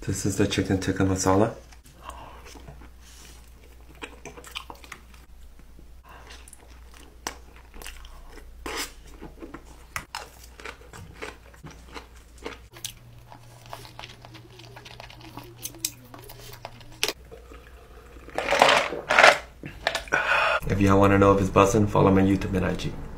This is the chicken tikka masala. If y'all want to know if it's bussin', follow my YouTube and IG.